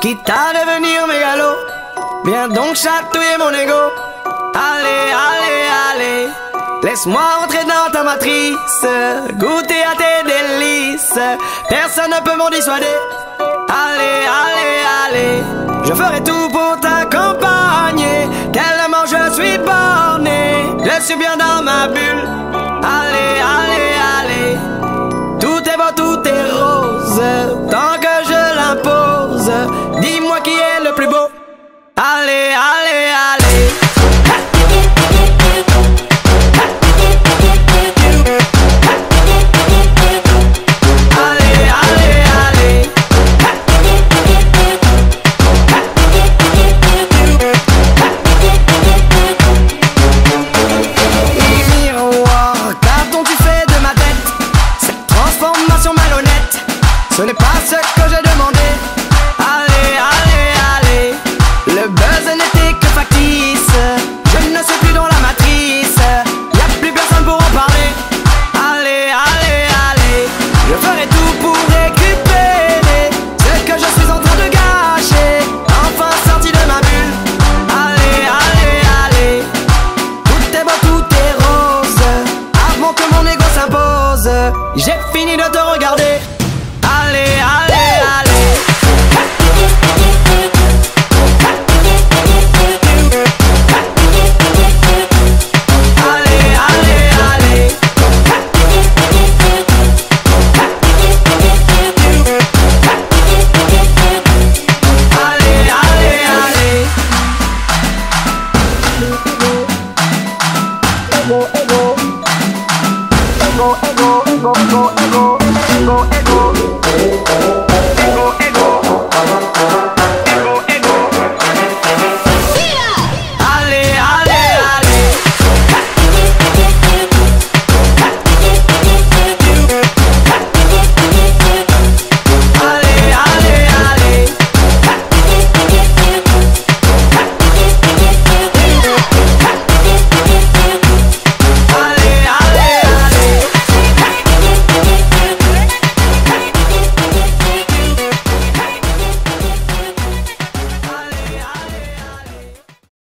quitte à devenir mégalo. Viens donc chatouiller mon ego. Allez, allez, allez, laisse-moi entrer dans ta matrice, goûter à tes délices. Personne ne peut m'en dissuader. Allez, allez, allez, je ferai tout pour t'accompagner. Tellement je suis borné, je suis bien dans ma bulle. Allez, allez, allez, tout est beau, tout est rose, tant que je l'impose. Dis-moi qui est le plus beau. Allez, allez.